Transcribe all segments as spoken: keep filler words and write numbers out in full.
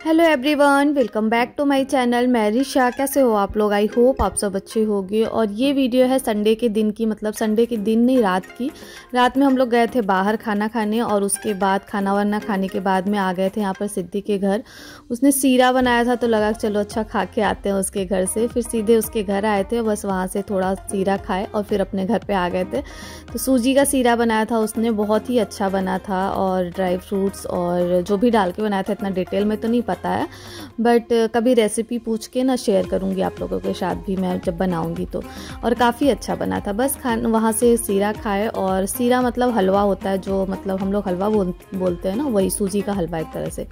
Hello everyone, welcome back to my channel. मैं रिशा। कैसे हो आप लोग? आई होप आप सब अच्छे होंगे। और ये वीडियो है संडे के दिन की, मतलब संडे के दिन नहीं, रात की। रात में हम लोग गए थे बाहर खाना खाने और उसके बाद खाना वाना खाने के बाद में आ गए थे यहाँ पर सिद्धि के घर। उसने सीरा बनाया था तो लगा चलो अच्छा खा के आते हैं उसके घर से। फिर सीधे उसके घर आए थे, बस वहाँ से थोड़ा सीरा खाए और फिर अपने घर पर आ गए थे। तो सूजी का सीरा बनाया था उसने, बहुत ही अच्छा बना था। और ड्राई फ्रूट्स और जो भी डाल के बनाया था, इतना डिटेल में तो नहीं पता है, बट कभी रेसिपी पूछ के ना शेयर करूंगी आप लोगों के साथ भी मैं जब बनाऊंगी तो। और काफ़ी अच्छा बना था। बस खान वहाँ से सीरा खाए। और सीरा मतलब हलवा होता है, जो मतलब हम लोग हलवा बोल बोलते हैं ना, वही सूजी का हलवा एक तरह से।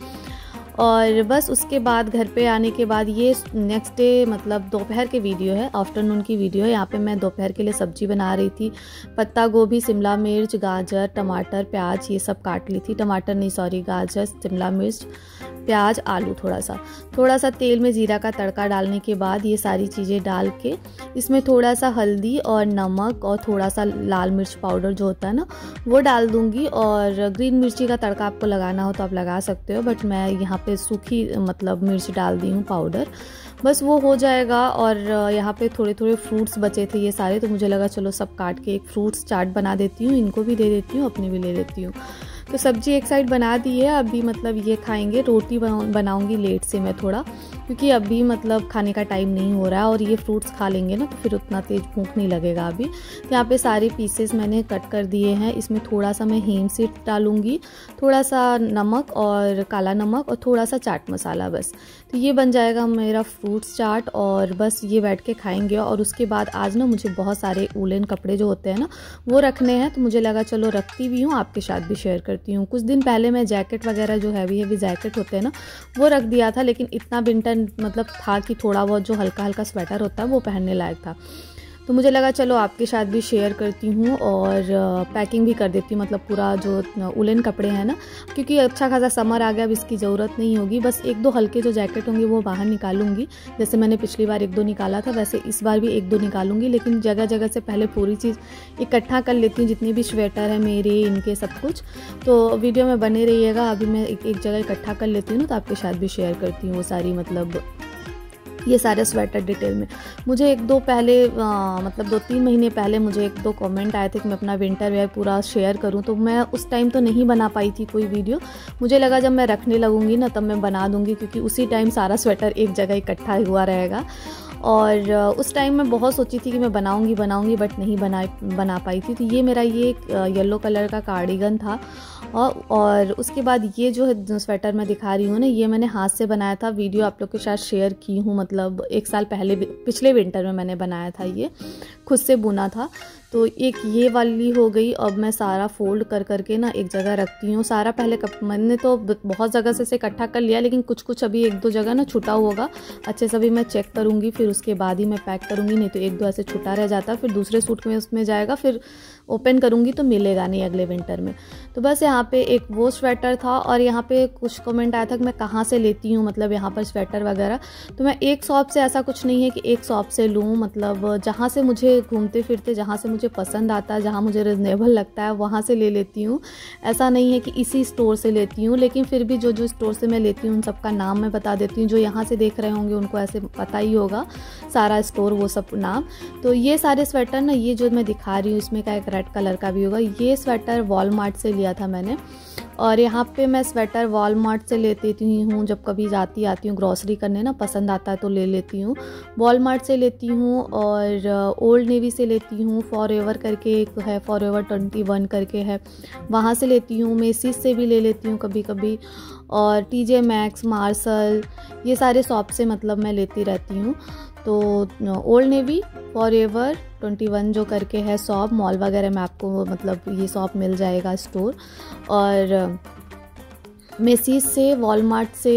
और बस उसके बाद घर पे आने के बाद ये नेक्स्ट डे मतलब दोपहर के वीडियो है, आफ्टरनून की वीडियो है। यहाँ पे मैं दोपहर के लिए सब्जी बना रही थी। पत्ता गोभी, शिमला मिर्च, गाजर, टमाटर, प्याज ये सब काट ली थी। टमाटर नहीं सॉरी, गाजर, शिमला मिर्च, प्याज, आलू, थोड़ा सा थोड़ा सा तेल में जीरा का तड़का डालने के बाद ये सारी चीज़ें डाल के इसमें थोड़ा सा हल्दी और नमक और थोड़ा सा लाल मिर्च पाउडर जो होता है ना, वो डाल दूँगी। और ग्रीन मिर्ची का तड़का आपको लगाना हो तो आप लगा सकते हो, बट मैं यहाँ पे सूखी मतलब मिर्च डाल दी हूँ पाउडर। बस वो हो जाएगा। और यहाँ पे थोड़े थोड़े फ्रूट्स बचे थे ये सारे, तो मुझे लगा चलो सब काट के एक फ्रूट्स चाट बना देती हूँ, इनको भी दे देती हूँ, अपने भी ले लेती हूँ। तो सब्जी एक साइड बना दी है, अभी मतलब ये खाएंगे। रोटी बनाऊंगी लेट से मैं थोड़ा, क्योंकि अभी मतलब खाने का टाइम नहीं हो रहा है। और ये फ्रूट्स खा लेंगे ना तो फिर उतना तेज भूख नहीं लगेगा अभी। तो यहाँ पे सारे पीसेस मैंने कट कर दिए हैं। इसमें थोड़ा सा मैं हींग सीड डालूंगी, थोड़ा सा नमक और काला नमक और थोड़ा सा चाट मसाला, बस। तो ये बन जाएगा मेरा फ्रूट्स चाट। और बस ये बैठ के खाएंगे। और उसके बाद आज ना मुझे बहुत सारे वूलन कपड़े जो होते हैं ना वो रखने हैं, तो मुझे लगा चलो रखती भी हूँ, आपके साथ भी शेयर करती हूँ। कुछ दिन पहले मैं जैकेट वगैरह जो हैवी हैवी जैकेट होते हैं ना वो रख दिया था, लेकिन इतना विंटर मतलब था कि थोड़ा बहुत जो हल्का हल्का स्वेटर होता है वो पहनने लायक था। तो मुझे लगा चलो आपके साथ भी शेयर करती हूँ और पैकिंग भी कर देती हूँ, मतलब पूरा जो वूलन कपड़े हैं ना, क्योंकि अच्छा खासा समर आ गया, अब इसकी ज़रूरत नहीं होगी। बस एक दो हल्के जो जैकेट होंगे वो बाहर निकालूंगी, जैसे मैंने पिछली बार एक दो निकाला था वैसे इस बार भी एक दो निकालूंगी। लेकिन जगह जगह से पहले पूरी चीज़ इकट्ठा कर लेती हूँ, जितनी भी स्वेटर है मेरे, इनके सब कुछ। तो वीडियो में बने रहिएगा। अभी मैं एक, एक जगह इकट्ठा कर लेती हूँ ना, तो आपके साथ भी शेयर करती हूँ वो सारी, मतलब ये सारे स्वेटर डिटेल में। मुझे एक दो पहले आ, मतलब दो तीन महीने पहले मुझे एक दो कमेंट आए थे कि मैं अपना विंटर वेयर पूरा शेयर करूं, तो मैं उस टाइम तो नहीं बना पाई थी कोई वीडियो। मुझे लगा जब मैं रखने लगूंगी ना तब मैं बना दूंगी, क्योंकि उसी टाइम सारा स्वेटर एक जगह इकट्ठा हुआ रहेगा। और उस टाइम मैं बहुत सोची थी कि मैं बनाऊंगी बनाऊंगी बट नहीं बना बना पाई थी। तो ये मेरा ये येलो कलर का कार्डिगन था। और और उसके बाद ये जो स्वेटर मैं दिखा रही हूँ ना, ये मैंने हाथ से बनाया था। वीडियो आप लोग के साथ शेयर की हूँ, मतलब एक साल पहले पिछले विंटर में मैंने बनाया था, ये खुद से बुना था। तो एक ये वाली हो गई। अब मैं सारा फोल्ड कर करके ना एक जगह रखती हूँ। सारा पहले कप मैंने तो बहुत जगह से इसे इकट्ठा कर लिया, लेकिन कुछ कुछ अभी एक दो जगह ना छुटा होगा, अच्छे से भी मैं चेक करूँगी, फिर उसके बाद ही मैं पैक करूँगी, नहीं तो एक दो ऐसे छुटा रह जाता, फिर दूसरे सूट में उसमें जाएगा, फिर ओपन करूँगी तो मिलेगा नहीं अगले विंटर में। तो बस यहाँ पे एक वो स्वेटर था। और यहाँ पे कुछ कमेंट आया था कि मैं कहाँ से लेती हूँ, मतलब यहाँ पर स्वेटर वगैरह। तो मैं एक शॉप से, ऐसा कुछ नहीं है कि एक शॉप से लूँ, मतलब जहाँ से मुझे घूमते फिरते जहाँ से मुझे पसंद आता है, जहाँ मुझे रिजनेबल लगता है वहाँ से ले लेती हूँ। ऐसा नहीं है कि इसी स्टोर से लेती हूँ, लेकिन फिर भी जो जो स्टोर से मैं लेती हूँ उन सबका नाम मैं बता देती हूँ। जो यहाँ से देख रहे होंगे उनको ऐसे पता ही होगा सारा स्टोर, वो सब नाम। तो ये सारे स्वेटर ना, ये जो मैं दिखा रही हूँ इसमें का एक रेड कलर का भी होगा, ये स्वेटर वॉलमार्ट से लिया था मैंने। और यहाँ पे मैं स्वेटर वॉलमार्ट से लेती हूँ, जब कभी जाती आती हूँ ग्रॉसरी करने ना, पसंद आता है तो ले लेती हूँ। वॉलमार्ट से लेती हूँ और ओल्ड नेवी से लेती हूँ। फॉर एवर करके एक है, फॉर एवर ट्वेंटी वन करके है, वहाँ से लेती हूँ। मेसिस से भी ले लेती हूँ कभी कभी। और टी जे मैक्स, मार्शल, ये सारे शॉप से मतलब मैं लेती रहती हूँ। तो Old Navy, Forever, twenty one जो करके है शॉप, मॉल वगैरह में आपको मतलब ये शॉप मिल जाएगा स्टोर। और मेसीज से, वॉलमार्ट से,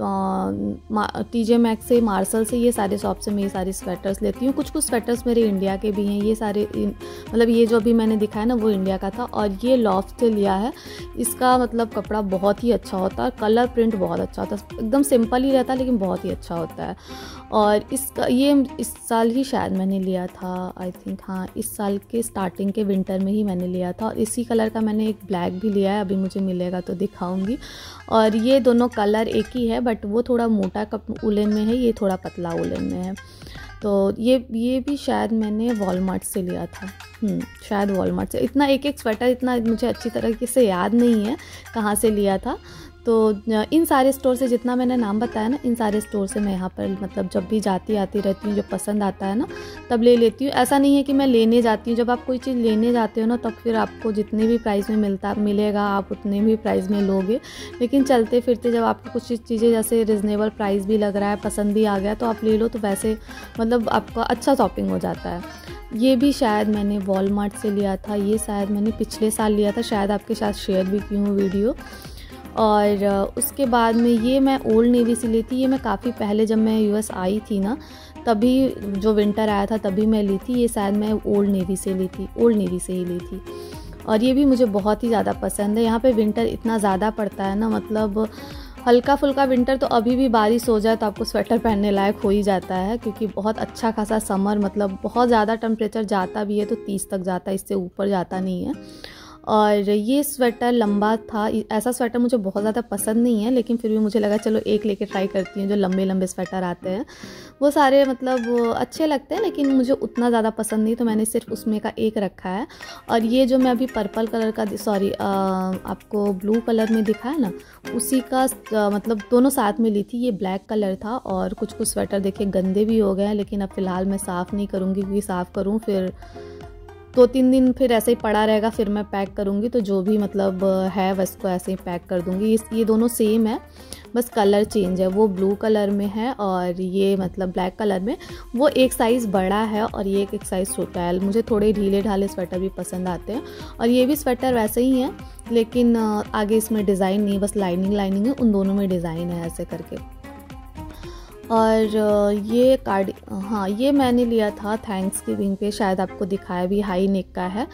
टीजे मैक्स से, मार्शल से, ये सारे शॉप से मैं ये सारे स्वेटर्स लेती हूँ। कुछ कुछ स्वेटर्स मेरे इंडिया के भी हैं, ये सारे मतलब ये जो भी मैंने दिखाया ना वो इंडिया का था। और ये लॉफ्ट से लिया है। इसका मतलब कपड़ा बहुत ही अच्छा होता है, कलर प्रिंट बहुत अच्छा होता है, एकदम सिंपल ही रहता है लेकिन बहुत ही अच्छा होता है। और इसका ये इस साल ही शायद मैंने लिया था, आई थिंक, हाँ इस साल के स्टार्टिंग के विंटर में ही मैंने लिया था। और इसी कलर का मैंने एक ब्लैक भी लिया है, अभी मुझे मिलेगा तो दिखाऊंगी। और ये दोनों कलर एक ही है, बट वो थोड़ा मोटा कप उलन में है, ये थोड़ा पतला उलन में है। तो ये ये भी शायद मैंने वॉलमार्ट से लिया था, शायद वॉलमार्ट से। इतना एक एक स्वेटर इतना मुझे अच्छी तरीके से याद नहीं है कहाँ से लिया था। तो इन सारे स्टोर से, जितना मैंने नाम बताया ना, इन सारे स्टोर से मैं यहाँ पर मतलब जब भी जाती आती रहती हूँ, जो पसंद आता है ना तब ले लेती हूँ। ऐसा नहीं है कि मैं लेने जाती हूँ, जब आप कोई चीज़ लेने जाते हो ना तब फिर आपको जितने भी प्राइस में मिलता मिलेगा आप उतने भी प्राइस में लोगे। लेकिन चलते फिरते जब आपको कुछ चीज़ें जैसे रिजनेबल प्राइस भी लग रहा है, पसंद भी आ गया, तो आप ले लो, तो वैसे मतलब आपका अच्छा शॉपिंग हो जाता है। ये भी शायद मैंने वॉलमार्ट से लिया था, ये शायद मैंने पिछले साल लिया था, शायद आपके साथ शेयर भी की हूँ वीडियो। और उसके बाद में ये मैं ओल्ड नेवी से ली थी, ये मैं काफ़ी पहले जब मैं यूएस आई थी ना तभी, जो विंटर आया था तभी मैं ली थी। ये शायद मैं ओल्ड नेवी से ली थी, ओल्ड नेवी से ही ली थी। और ये भी मुझे बहुत ही ज़्यादा पसंद है। यहाँ पे विंटर इतना ज़्यादा पड़ता है ना, मतलब हल्का फुल्का विंटर, तो अभी भी बारिश हो जाए तो आपको स्वेटर पहनने लायक हो ही जाता है, क्योंकि बहुत अच्छा खासा समर, मतलब बहुत ज़्यादा टेम्परेचर जाता भी है तो तीस तक जाता है, इससे ऊपर जाता नहीं है। और ये स्वेटर लंबा था, ऐसा स्वेटर मुझे बहुत ज़्यादा पसंद नहीं है, लेकिन फिर भी मुझे लगा चलो एक लेके ट्राई करती हूँ। जो लंबे लंबे स्वेटर आते हैं वो सारे मतलब अच्छे लगते हैं, लेकिन मुझे उतना ज़्यादा पसंद नहीं, तो मैंने सिर्फ उसमें का एक रखा है। और ये जो मैं अभी पर्पल कलर का, सॉरी आपको ब्लू कलर में दिखा है ना, उसी का आ, मतलब दोनों साथ में ली थी। ये ब्लैक कलर था, और कुछ कुछ स्वेटर देखिए गंदे भी हो गए हैं, लेकिन अब फ़िलहाल मैं साफ़ नहीं करूँगी, क्योंकि साफ़ करूँ फिर दो तीन दिन फिर ऐसे ही पड़ा रहेगा, फिर मैं पैक करूँगी तो जो भी मतलब है उसको ऐसे ही पैक कर दूँगी। ये दोनों सेम है, बस कलर चेंज है। वो ब्लू कलर में है और ये मतलब ब्लैक कलर में। वो एक साइज़ बड़ा है और ये एक एक साइज़ छोटा है। मुझे थोड़े ढीले ढाले स्वेटर भी पसंद आते हैं, और ये भी स्वेटर वैसे ही है, लेकिन आगे इसमें डिज़ाइन नहीं, बस लाइनिंग लाइनिंग है, उन दोनों में डिज़ाइन है ऐसे करके। और ये कार्ड, हाँ ये मैंने लिया था थैंक्स गिविंग पे, शायद आपको दिखाया भी, हाई नेक का है।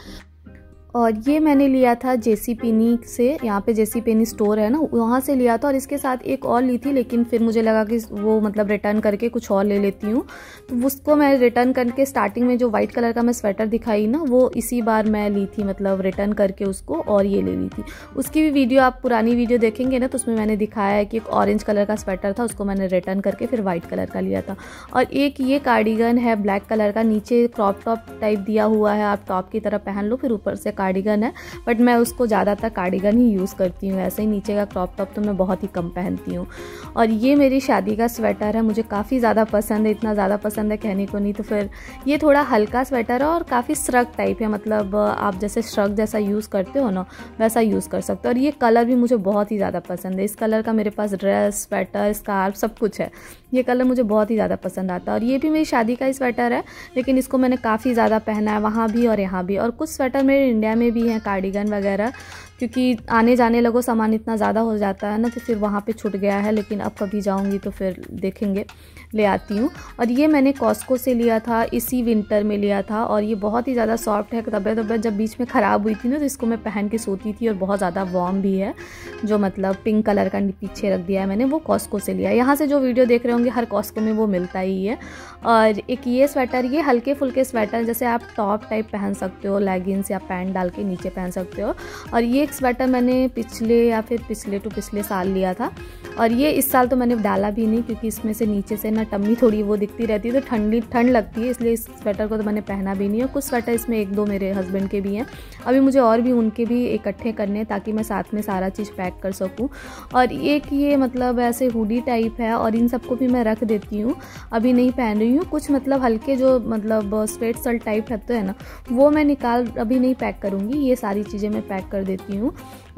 और ये मैंने लिया था जेसी पेनी से, यहाँ पे जेसी पेनी स्टोर है ना, वहाँ से लिया था। और इसके साथ एक और ली थी, लेकिन फिर मुझे लगा कि वो मतलब रिटर्न करके कुछ और ले लेती हूँ, तो उसको मैं रिटर्न करके स्टार्टिंग में जो वाइट कलर का मैं स्वेटर दिखाई ना, वो इसी बार मैं ली थी, मतलब रिटर्न करके उसको और ये ले ली थी। उसकी भी वीडियो आप पुरानी वीडियो देखेंगे ना, तो उसमें मैंने दिखाया है कि एक ऑरेंज कलर का स्वेटर था, उसको मैंने रिटर्न करके फिर वाइट कलर का लिया था। और एक ये कार्डिगन है ब्लैक कलर का, नीचे क्रॉप टॉप टाइप दिया हुआ है, आप टॉप की तरह पहन लो, फिर ऊपर से कार्डिगन है, बट मैं उसको ज़्यादातर कार्डिगन ही यूज़ करती हूँ। ऐसे ही नीचे का क्रॉप टॉप तो मैं बहुत ही कम पहनती हूँ। और ये मेरी शादी का स्वेटर है, मुझे काफ़ी ज़्यादा पसंद है, इतना ज़्यादा पसंद है कहने को नहीं। तो फिर ये थोड़ा हल्का स्वेटर है और काफ़ी श्रग टाइप है, मतलब आप जैसे श्रग जैसा यूज़ करते हो ना वैसा यूज़ कर सकते हो। और ये कलर भी मुझे बहुत ही ज़्यादा पसंद है, इस कलर का मेरे पास ड्रेस, स्वेटर, स्कार्फ सब कुछ है। ये कलर मुझे बहुत ही ज़्यादा पसंद आता है। और ये भी मेरी शादी का ही स्वेटर है, लेकिन इसको मैंने काफ़ी ज़्यादा पहना है, वहाँ भी और यहाँ भी। और कुछ स्वेटर मेरे इंडिया में भी हैं, कार्डिगन वगैरह, क्योंकि आने जाने लगो सामान इतना ज़्यादा हो जाता है ना, तो फिर वहाँ पे छूट गया है। लेकिन अब कभी जाऊँगी तो फिर देखेंगे, ले आती हूँ। और ये मैंने कॉस्को से लिया था, इसी विंटर में लिया था, और ये बहुत ही ज़्यादा सॉफ्ट है। तबियत तबियत जब बीच में ख़राब हुई थी ना, तो इसको मैं पहन के सोती थी, और बहुत ज़्यादा वार्म भी है। जो मतलब पिंक कलर का पीछे रख दिया है मैंने, वो कॉस्को से लिया। यहाँ से जो वीडियो देख रहे होंगे हर कॉस्को में वो मिलता ही है। और एक ये स्वेटर, ये हल्के फुल्के स्वेटर, जैसे आप टॉप टाइप पहन सकते हो, लेगिंग्स या पैंट डाल के नीचे पहन सकते हो। और ये एक स्वेटर मैंने पिछले या फिर पिछले टू पिछले साल लिया था, और ये इस साल तो मैंने डाला भी नहीं, क्योंकि इसमें से नीचे से ना टम्मी थोड़ी वो दिखती रहती है, तो ठंडी ठंड लगती है, इसलिए इस स्वेटर को तो मैंने पहना भी नहीं। और कुछ स्वेटर इसमें एक दो मेरे हस्बैंड के भी हैं, अभी मुझे और भी उनके भी इकट्ठे करने हैं, ताकि मैं साथ में सारा चीज़ पैक कर सकूं। और एक ये मतलब ऐसे हुडी टाइप है, और इन सबको भी मैं रख देती हूँ, अभी नहीं पहन रही हूँ। कुछ मतलब हल्के जो मतलब स्वेट शर्ट टाइप रहते हैं ना, वो मैं निकाल अभी नहीं पैक करूँगी, ये सारी चीज़ें मैं पैक कर देती हूँ।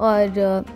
और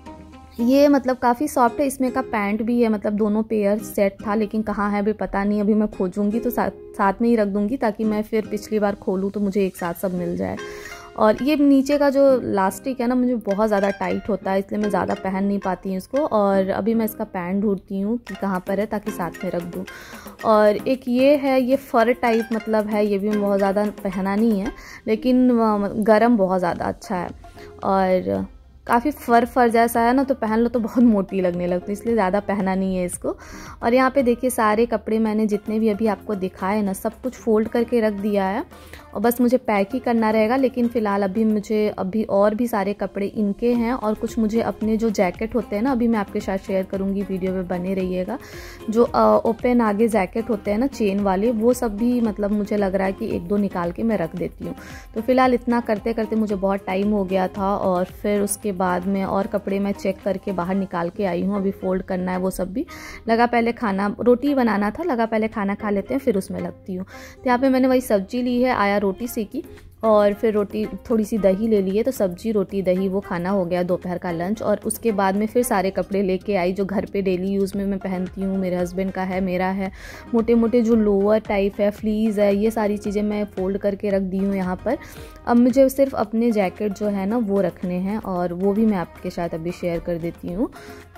ये मतलब काफ़ी सॉफ्ट है, इसमें का पैंट भी है, मतलब दोनों पेयर सेट था, लेकिन कहाँ है अभी पता नहीं, अभी मैं खोजूंगी तो साथ साथ में ही रख दूंगी, ताकि मैं फिर पिछली बार खोलूँ तो मुझे एक साथ सब मिल जाए। और ये नीचे का जो लास्टिक है ना, मुझे बहुत ज़्यादा टाइट होता है, इसलिए मैं ज़्यादा पहन नहीं पाती हूँ इसको। और अभी मैं इसका पैंट ढूंढती हूँ कि कहाँ पर है, ताकि साथ में रख दूँ। और एक ये है, ये फर टाइप मतलब है, ये भी बहुत ज़्यादा पहना नहीं है, लेकिन गर्म बहुत ज़्यादा अच्छा है, और काफ़ी फर फर जैसा है ना, तो पहन लो तो बहुत मोटी लगने लगती है, इसलिए ज़्यादा पहना नहीं है इसको। और यहाँ पे देखिए सारे कपड़े मैंने जितने भी अभी आपको दिखाए ना, सब कुछ फोल्ड करके रख दिया है। और बस मुझे पैक ही करना रहेगा। लेकिन फ़िलहाल अभी मुझे अभी और भी सारे कपड़े इनके हैं और कुछ मुझे अपने जो जैकेट होते हैं ना, अभी मैं आपके साथ शेयर करूँगी, वीडियो में बने रहिएगा। जो ओपन आगे जैकेट होते हैं ना चेन वाले, वो सब भी मतलब मुझे लग रहा है कि एक दो निकाल के मैं रख देती हूँ। तो फिलहाल इतना करते करते मुझे बहुत टाइम हो गया था और फिर उसके बाद में और कपड़े मैं चेक करके बाहर निकाल के आई हूँ। अभी फोल्ड करना है वो सब भी। लगा पहले खाना, रोटी बनाना था, लगा पहले खाना खा लेते हैं फिर उसमें लगती हूँ। तो यहाँ पे मैंने वही सब्जी ली है, आया रोटी सेकी और फिर रोटी थोड़ी सी दही ले ली है। तो सब्जी रोटी दही वो खाना हो गया दोपहर का लंच। और उसके बाद में फिर सारे कपड़े लेके आई जो घर पे डेली यूज़ में मैं पहनती हूँ। मेरे हस्बैंड का है, मेरा है, मोटे मोटे जो लोअर टाइप है, फ्लीज़ है, ये सारी चीज़ें मैं फ़ोल्ड करके रख दी हूँ यहाँ पर। अब मुझे सिर्फ अपने जैकेट जो है ना वो रखने हैं और वो भी मैं आपके साथ अभी शेयर कर देती हूँ।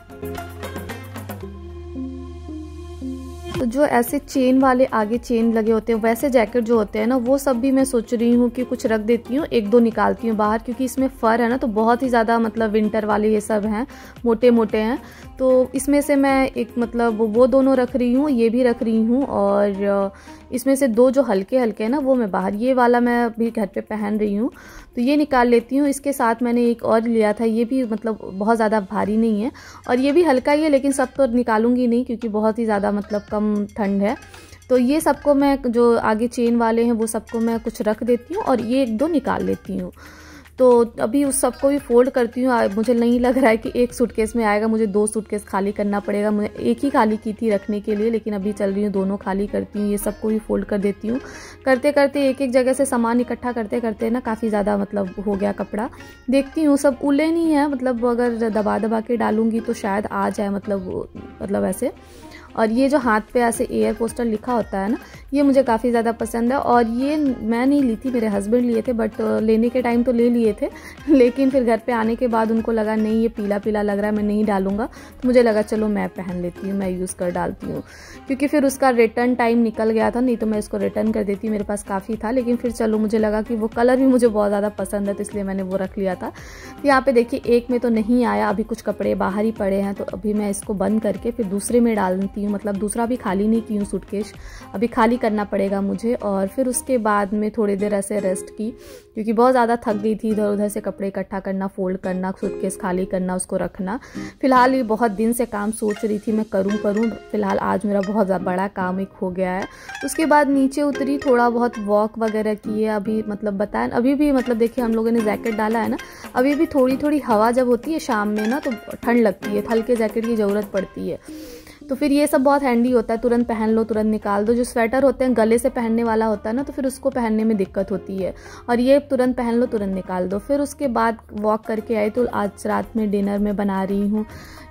तो जो ऐसे चेन वाले आगे चेन लगे होते हैं वैसे जैकेट जो होते हैं ना, वो सब भी मैं सोच रही हूँ कि कुछ रख देती हूँ, एक दो निकालती हूँ बाहर, क्योंकि इसमें फ़र है ना तो बहुत ही ज़्यादा मतलब विंटर वाले ये सब हैं, मोटे मोटे हैं। तो इसमें से मैं एक मतलब वो दोनों रख रही हूँ, ये भी रख रही हूँ और इसमें से दो जो हल्के हल्के हैं ना वो मैं बाहर, ये वाला मैं अभी घर पे पहन रही हूँ तो ये निकाल लेती हूँ। इसके साथ मैंने एक और लिया था, ये भी मतलब बहुत ज़्यादा भारी नहीं है और ये भी हल्का ही है, लेकिन सब तो निकालूंगी नहीं क्योंकि बहुत ही ज़्यादा मतलब कम ठंड है। तो ये सबको मैं जो आगे चेन वाले हैं वो सबको मैं कुछ रख देती हूँ और ये एक दो निकाल लेती हूँ। तो अभी उस सबको भी फोल्ड करती हूँ। मुझे नहीं लग रहा है कि एक सूटकेस में आएगा, मुझे दो सूटकेस खाली करना पड़ेगा। मुझे एक ही खाली की थी रखने के लिए, लेकिन अभी चल रही हूँ दोनों खाली करती हूँ। ये सबको भी फोल्ड कर देती हूँ। करते करते एक एक जगह से सामान इकट्ठा करते करते ना काफ़ी ज़्यादा मतलब हो गया कपड़ा। देखती हूँ सब उले नहीं है, मतलब अगर दबा दबा के डालूंगी तो शायद आ जाए, मतलब मतलब ऐसे। और ये जो हाथ पे ऐसे एयर पोस्टर लिखा होता है ना, ये मुझे काफ़ी ज़्यादा पसंद है। और ये मैं नहीं ली थी, मेरे हस्बैंड लिए थे, बट लेने के टाइम तो ले लिए थे, लेकिन फिर घर पे आने के बाद उनको लगा नहीं ये पीला पीला लग रहा है, मैं नहीं डालूंगा। तो मुझे लगा चलो मैं पहन लेती हूँ, मैं यूज़ कर डालती हूँ, क्योंकि फिर उसका रिटर्न टाइम निकल गया था, नहीं तो मैं इसको रिटर्न कर देती, मेरे पास काफ़ी था। लेकिन फिर चलो मुझे लगा कि वो कलर भी मुझे बहुत ज़्यादा पसंद है तो इसलिए मैंने वो रख लिया था। तो यहाँ पे देखिए एक में तो नहीं आया, अभी कुछ कपड़े बाहर ही पड़े हैं, तो अभी मैं इसको बंद करके फिर दूसरे में डालती हूँ। मतलब दूसरा भी खाली नहीं की हूँ सूटकेस, अभी खाली करना पड़ेगा मुझे। और फिर उसके बाद में थोड़ी देर ऐसे रेस्ट की, क्योंकि बहुत ज़्यादा थक गई थी इधर उधर से कपड़े इकट्ठा करना, फोल्ड करना, सूटकेस खाली करना, उसको रखना। फिलहाल ये बहुत दिन से काम सोच रही थी मैं करूँ करूँ फिलहाल आज मेरा बहुत बड़ा काम एक हो गया है। उसके बाद नीचे उतरी, थोड़ा बहुत वॉक वगैरह की है। अभी मतलब बताएं, अभी भी मतलब देखिए हम लोगों ने जैकेट डाला है ना, अभी भी थोड़ी थोड़ी हवा जब होती है शाम में ना तो ठंड लगती है, हल्के जैकेट की ज़रूरत पड़ती है। तो फिर ये सब बहुत हैंडी होता है, तुरंत पहन लो तुरंत निकाल दो। जो स्वेटर होते हैं गले से पहनने वाला होता है ना, तो फिर उसको पहनने में दिक्कत होती है, और ये तुरंत पहन लो तुरंत निकाल दो। फिर उसके बाद वॉक करके आई तो आज रात में डिनर में बना रही हूँ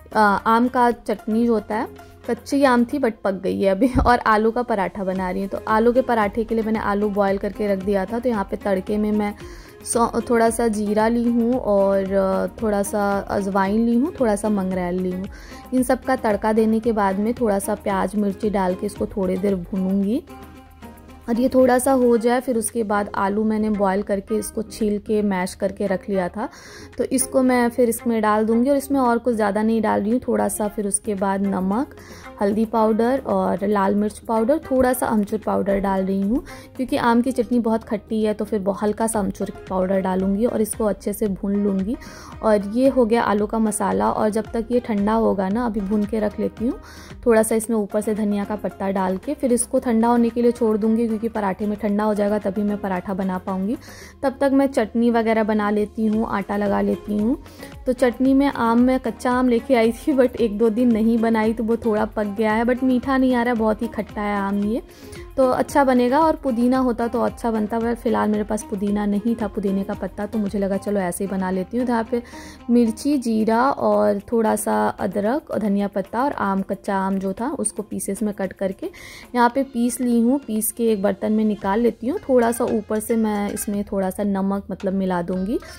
आम का चटनी जो होता है, कच्ची आम थी बट पक गई है अभी, और आलू का पराठा बना रही हूँ। तो आलू के पराठे के लिए मैंने आलू बॉयल करके रख दिया था। तो यहाँ पे तड़के में मैं थोड़ा सा जीरा ली हूँ और थोड़ा सा अजवाइन ली हूँ, थोड़ा सा मंगरेल ली हूँ। इन सब का तड़का देने के बाद में थोड़ा सा प्याज मिर्ची डाल के इसको थोड़ी देर भूनूंगी और ये थोड़ा सा हो जाए। फिर उसके बाद आलू मैंने बॉईल करके इसको छील के मैश करके रख लिया था, तो इसको मैं फिर इसमें डाल दूंगी। और इसमें और कुछ ज़्यादा नहीं डाल रही हूँ, थोड़ा सा फिर उसके बाद नमक, हल्दी पाउडर और लाल मिर्च पाउडर, थोड़ा सा अमचूर पाउडर डाल रही हूँ, क्योंकि आम की चटनी बहुत खट्टी है तो फिर हल्का सा अमचूर पाउडर डालूंगी और इसको अच्छे से भून लूँगी। और ये हो गया आलू का मसाला। और जब तक ये ठंडा होगा ना, अभी भून के रख लेती हूँ, थोड़ा सा इसमें ऊपर से धनिया का पत्ता डाल के फिर इसको ठंडा होने के लिए छोड़ दूँगी, क्योंकि पराठे में ठंडा हो जाएगा तभी मैं पराठा बना पाऊँगी। तब तक मैं चटनी वगैरह बना लेती हूँ, आटा लगा लेती हूँ। तो चटनी में आम मैं कच्चा आम लेके आई थी, बट एक दो दिन नहीं बनाई तो वो थोड़ा पक गया है, बट मीठा नहीं आ रहा है, बहुत ही खट्टा है आम ये, तो अच्छा बनेगा। और पुदीना होता तो अच्छा बनता, बट फिलहाल मेरे पास पुदीना नहीं था, पुदीने का पत्ता, तो मुझे लगा चलो ऐसे ही बना लेती हूँ। यहाँ पे मिर्ची, जीरा और थोड़ा सा अदरक और धनिया पत्ता और आम, कच्चा आम जो था उसको पीसेस में कट करके यहाँ पे पीस ली हूँ। पीस के एक बर्तन में निकाल लेती हूँ। थोड़ा सा ऊपर से मैं इसमें थोड़ा सा नमक मतलब मिला दूँगी।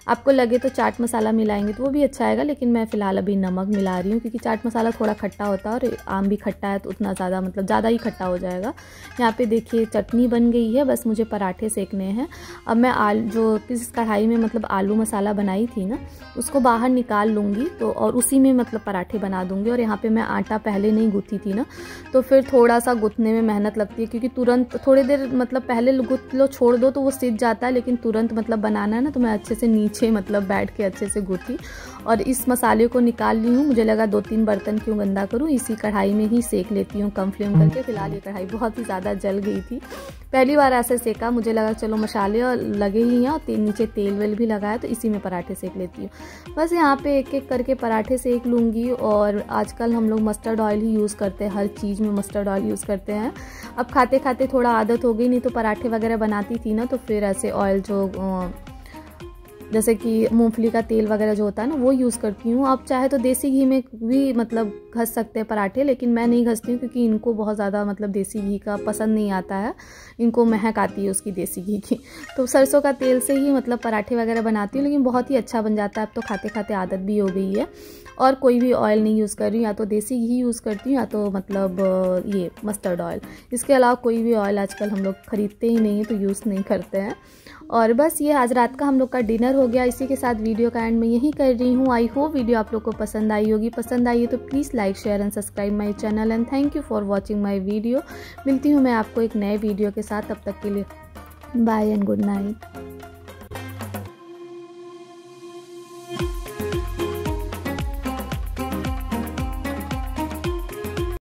आपको लगे तो चाट मसाला मिलाएंगे तो वो भी अच्छा आएगा, लेकिन मैं फ़िलहाल अभी नमक मिला रही हूँ क्योंकि चाट मसाला थोड़ा खट्टा होता है और आम भी खट्टा है तो उतना ज़्यादा मतलब ज़्यादा ही खट्टा हो जाएगा। यहाँ पे देखिए चटनी बन गई है, बस मुझे पराठे सेकने हैं। अब मैं आलू जो किस कढ़ाई में मतलब आलू मसाला बनाई थी ना उसको बाहर निकाल लूँगी तो और उसी में मतलब पराठे बना दूँगी। और यहाँ पे मैं आटा पहले नहीं गूँथी थी ना तो फिर थोड़ा सा गूँथने में मेहनत लगती है क्योंकि तुरंत थोड़ी देर मतलब पहले गूँथ लो छोड़ दो तो वो सिज जाता है, लेकिन तुरंत मतलब बनाना है ना तो मैं अच्छे से नीचे मतलब बैठ के अच्छे से गूँथी और इस मसाले को निकाल ली हूँ। मुझे लगा दो तीन बर्तन क्यों गंदा करूँ, इसी कढ़ाई में ही सेक लेती हूँ कम फ्लेम करके। फिलहाल ये कढ़ाई बहुत ही ज़्यादा जल गई थी, पहली बार ऐसे सेका, मुझे लगा चलो मसाले और लगे ही हैं और ते, नीचे तेल वेल भी लगाया तो इसी में पराठे सेक लेती हूँ। बस यहाँ पे एक एक करके पराठे सेक लूँगी। और आजकल हम लोग मस्टर्ड ऑयल ही यूज़ करते हैं, हर चीज़ में मस्टर्ड ऑयल यूज़ करते हैं। अब खाते खाते थोड़ा आदत हो गई, नहीं तो पराठे वगैरह बनाती थी ना तो फिर ऐसे ऑयल जो जैसे कि मूंगफली का तेल वगैरह जो होता है ना वो यूज़ करती हूँ। आप चाहे तो देसी घी में भी मतलब घस सकते हैं पराठे, लेकिन मैं नहीं घसती हूँ क्योंकि इनको बहुत ज़्यादा मतलब देसी घी का पसंद नहीं आता है, इनको महक आती है उसकी देसी घी की। तो सरसों का तेल से ही मतलब पराठे वगैरह बनाती हूँ, लेकिन बहुत ही अच्छा बन जाता है। अब तो खाते खाते आदत भी हो गई है और कोई भी ऑयल नहीं यूज़ कर रही हूँ, या तो देसी घी यूज़ करती हूँ या तो मतलब ये मस्टर्ड ऑयल। इसके अलावा कोई भी ऑयल आजकल हम लोग ख़रीदते ही नहीं है तो यूज़ नहीं करते हैं। और बस ये आज रात का हम लोग का डिनर हो गया। इसी के साथ वीडियो का एंड मैं यही कर रही हूँ। आई होप वीडियो आप लोग को पसंद आई होगी। पसंद आई है तो please like share and subscribe my channel and thank you for watching my video. मिलती हूँ मैं आपको एक नए वीडियो के साथ, तब तक के लिए बाय एंड गुड नाइट।